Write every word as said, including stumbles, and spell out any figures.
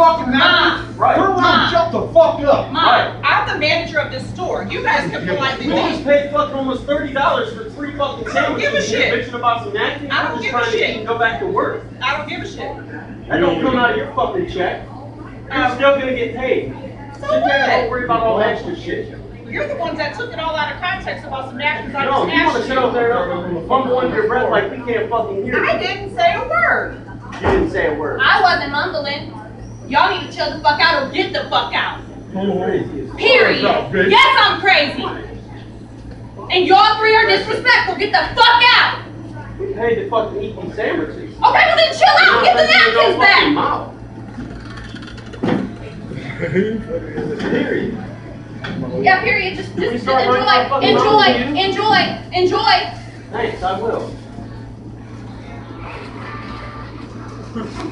fucking napkins. Right. Turn around and shut the fuck up. Mom, right. I'm the manager of this store. You guys can politely leave. We just paid fucking almost thirty dollars for three fucking sandwiches. I don't give a shit. Bitching about some napkins. I don't I'm just give trying a to shit. eat and go back to work. I don't give a shit. That don't come out of your fucking check. You're Um, still gonna get paid. So Sit there and what? don't worry about all that extra shit. You're the ones that took it all out of context about some napkins I No, just you want to asked sit out there and fumble under your breath like we can't fucking hear I you. didn't say a word. You didn't say a word. I wasn't mumbling. Y'all need to chill the fuck out or get the fuck out. Crazy. Period. Yes, I'm crazy. And y'all three are disrespectful. Get the fuck out. We paid to fucking eat these sandwiches. Okay, well then chill out. Get the napkins back. Period. Yeah, period. Just, just, just start enjoy, running my fucking enjoy, mouth, enjoy, enjoy. Thanks, I will.